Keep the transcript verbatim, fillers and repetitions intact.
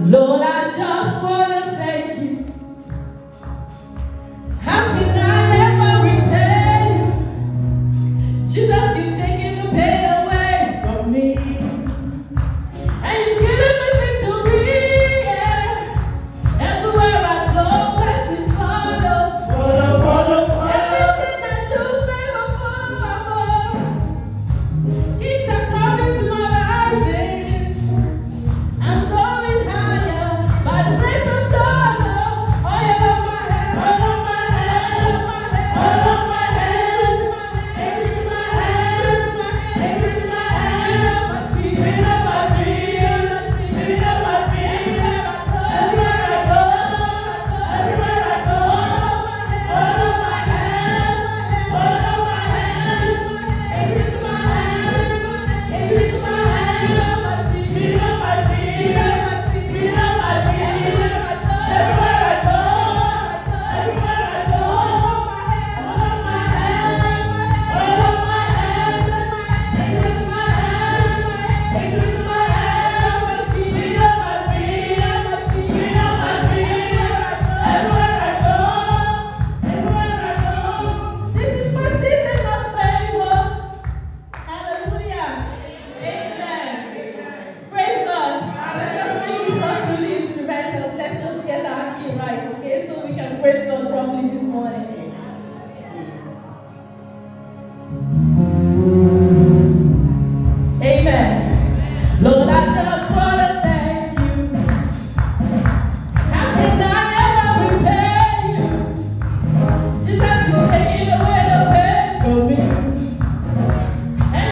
Lord, I just want to thank you. How can I ever repay you? Jesus, you've taken the pain away from me. And you've given me victory, yeah. Everywhere I go, blessings follow. Follow, follow, follow. Everything I do, favor, follow. Keeps on coming to my rising. I'm going higher by the grace of God. Oh, oh, you love my head, hold on my head, hold on my head, hold on my head, every my head, every my head, spin up my feet, spin up my feet, everywhere I go, everywhere I go, hold on my head, hold on my head, every my head, every my head, spin up my feet, spin up my feet, everywhere I go, everywhere I go, hold on my head, hold on my head, every my head, every my head, spin up my feet, spin up my feet, everywhere I go, everywhere I go. This is my season of favor. Hallelujah. Amen. Praise God. Just when we start really instrumentals, let's just get our key right, okay? So we can praise God properly this morning.